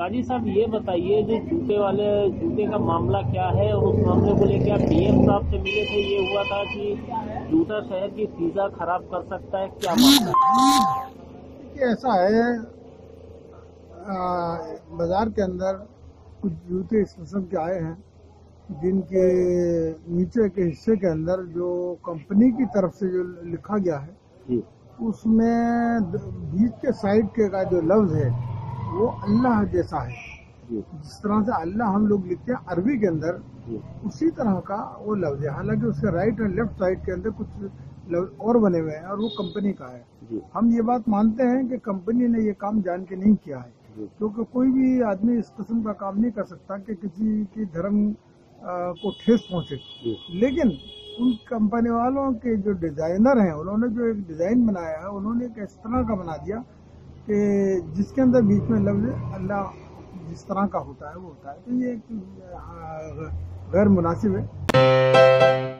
काजी साहब ये बताइए, जो जूते का मामला क्या है, और उस मामले को लेकर आप डीएम साहब से मिले थे, ये हुआ था कि जूता शहर की फिजा खराब कर सकता है, क्या मामला है? ऐसा है, बाजार के अंदर कुछ जूते इस किस्म के आए हैं जिनके नीचे के हिस्से के अंदर जो कंपनी की तरफ से जो लिखा गया है उसमें बीच के साइड के का जो लफ्ज है वो अल्लाह जैसा है। जिस तरह से अल्लाह हम लोग लिखते हैं अरबी के अंदर, उसी तरह का वो लफ्ज है। हालांकि उसके राइट और लेफ्ट साइड के अंदर कुछ लफ्ज और बने हुए हैं और वो कंपनी का है। हम ये बात मानते हैं कि कंपनी ने ये काम जान के नहीं किया है, क्योंकि कोई भी आदमी इस किस्म का काम नहीं कर सकता कि किसी की धर्म को ठेस पहुंचे। लेकिन उन कंपनी वालों के जो डिजाइनर हैं, उन्होंने जो एक डिजाइन बनाया है, उन्होंने एक इस तरह का बना दिया कि जिसके अंदर बीच में लफ्ज अल्लाह जिस तरह का होता है वो होता है। तो ये गैर मुनासिब है।